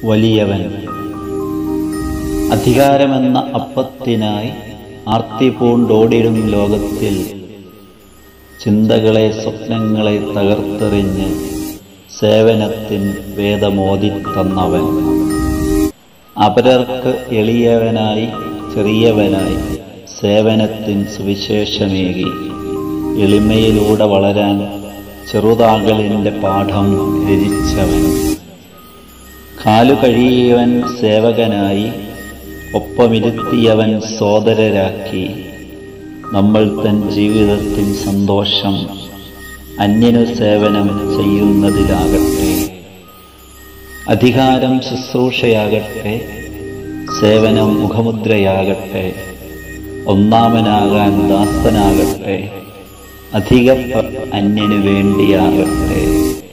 വലിയവൻ. അധികാരമെന്ന അപ്പത്തിനായി ആർത്തി പൂണ്ടോടിടും ലോകത്തിൽ ചിന്തകളെ സ്വപ്നങ്ങളെ തകർത്തെറിഞ്ഞ് സേവനത്തിൻ വേദമോദിത്തന്നവൻ. അപരർക്ക് എളിയവനായി ചെറിയവനായി സേവനത്തിൻ സുവിശേഷമേകി എളിമയിലൂടെ വളരാൻ ചെറുതാകലിൻ്റെ പാഠം രചിച്ചവൻ. കാലു കഴിയവൻ സേവകനായി ഒപ്പമിരുത്തിയവൻ സോദരരാക്കി നമ്മൾ തൻ ജീവിതത്തിൻ സന്തോഷം അന്യനു സേവനം ചെയ്യുന്നതിലാകട്ടെ. അധികാരം ശുശ്രൂഷയാകട്ടെ, സേവനം മുഖമുദ്രയാകട്ടെ, ഒന്നാമനാകാൻ ദാസനാകട്ടെ, അധികം അന്യനു വേണ്ടിയാകട്ടെ.